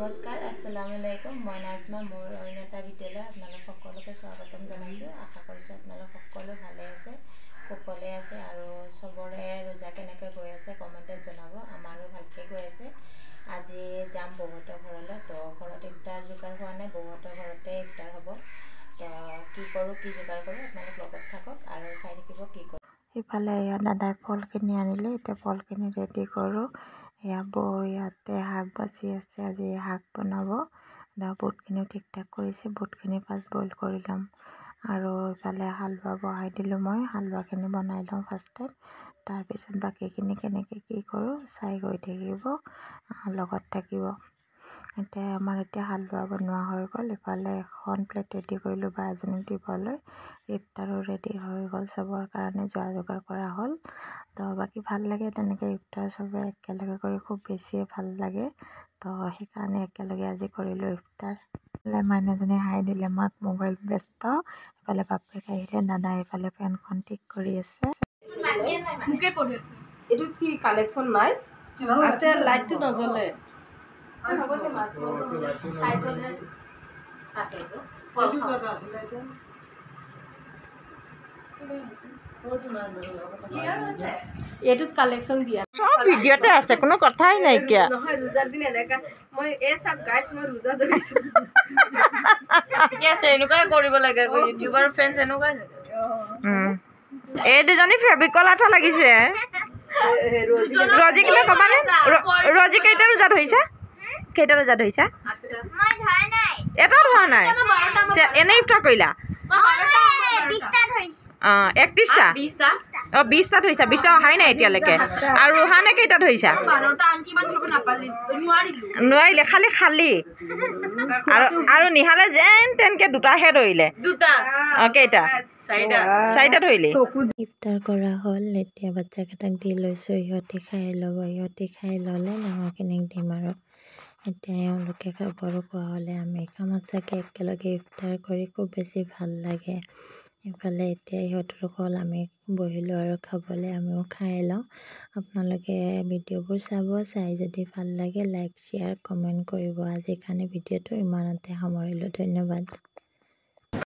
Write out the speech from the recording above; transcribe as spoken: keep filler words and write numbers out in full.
নমস্কাৰ আসসালামু আলাইকুম মই নাজমা মোৰ অন্য এটা ভিডিঅ'লৈ আপোনালোক সকলোকে স্বাগতম জনাইছোঁ। আশা কৰিছোঁ আপোনালোক সকলো ভালে আছে, কুশলে আছে আৰু সবৰে ৰোজা কেনেকৈ গৈ আছে কমেণ্টত জনাব। আমাৰো ভালকৈ গৈ আছে। আজি যাম বহুতৰ ঘৰলৈ, তো ঘৰত ইফতাৰ যোগাৰ হোৱা নাই, বহুতৰ ঘৰতে ইফতাৰ হ'ব। তো কি কৰোঁ কি যোগাৰ কৰোঁ আপোনালোক লগত থাকক আৰু চাই থাকিব কি কৰোঁ। ইফালে ইয়াত দাদাই ফল কিনি আনিলে, এতিয়া ফলখিনি ৰেডি কৰোঁ। এয়া বৌ ইয়াতে শাক বাচি আছে, আজি শাক বনাব। বুটখিনিও ঠিক ঠাক কৰিছে, বুটখিনি ফাৰ্ষ্ট বইল কৰি ল'ম আৰু ইফালে হালোৱা বহাই দিলোঁ। মই হালোৱাখিনি বনাই লওঁ ফাৰ্ষ্টত, তাৰপিছত বাকীখিনি কেনেকৈ কি কৰোঁ চাই গৈ থাকিব, লগত থাকিব। এতিয়া আমাৰ এতিয়া হালোৱা বনোৱা হৈ গ'ল। ইফালে এখন প্লেট ৰেডি কৰিলোঁ বা এজনীক দিবলৈ। ইফতাৰো ৰেডি হৈ গ'ল, চবৰ কাৰণে যোৱা যোগাৰ কৰা হ'ল। তো বাকী ভাল লাগে তেনেকৈ ইফতাৰ চবে একেলগে কৰি, খুব বেছিয়ে ভাল লাগে। তো সেইকাৰণে একেলগে আজি কৰিলোঁ ইফতাৰ। ইফালে মাইনাজনী হাই দিলে মাক, মোবাইল ব্যস্ত। ইফালে বাপেক আহিলে, দাদা এইফালে ফেনখন ঠিক কৰি আছে। মুকে কৰি আছে। এইটো কি কালেকচন নাই আছে, লাইটটো নজ্বলে। এইটোত কালেকচন দিয়া সব ভিডিওতে আছে, কোনো কথাই নাই কিয়া নহয়। ৰোজাৰ দিন এনেকা মই এই সব গাইছ মই ৰোজা ধৰিছো। ঠিক আছে, এনেকুৱাই কৰিব লাগে। ইউটিউবাৰ ফ্ৰেন্ডছ এনেকুৱাই থাকে। এই দুজনী ফেব্ৰিকল আঠা লাগিছে। ৰজি কিবা কবানে? ৰজি কেইটা ৰোজা ধৰিছা? কেইটা ৰোজা ধৰিছা? এটাও ধৰা নাই। এনে ইফতাৰ কৰিলা? অঁ, একত্ৰিশটা? অঁ, বিশটা ধৰিছা। বিশটা অহাই নাই এতিয়ালৈকে। আৰু ৰোহানে কেইটা ধৰিছা? নোৱাৰিলে, খালি খালি আৰু আৰু নিহালে যেন তেনকে দুটাহে ধৰিলে। অঁ, কেইটা? চাৰিটা ধৰিলে। ইফতাৰ কৰা হ'ল, এতিয়া বাচ্চাকেইটাক দি লৈছোঁ। ইহঁতে খাই ল'ব, ইহঁতে খাই ল'লে ডাঙৰখিনিক দিম আৰু। এতিয়া এওঁলোকে খাবৰো খোৱা হ'লে আমি খাম। চাগে একেলগে ইফতাৰ কৰি খুব বেছি ভাল লাগে। ইফালে এতিয়া ইহঁতৰ হ'ল, আমি বহিলোঁ আৰু খাবলৈ, আমিও খাই লওঁ। আপোনালোকে ভিডিঅ'বোৰ চাব, চাই যদি ভাল লাগে লাইক শ্বেয়াৰ কমেণ্ট কৰিব। আজিৰ কাৰণে ভিডিঅ'টো ইমানতে সামৰিলোঁ। ধন্যবাদ।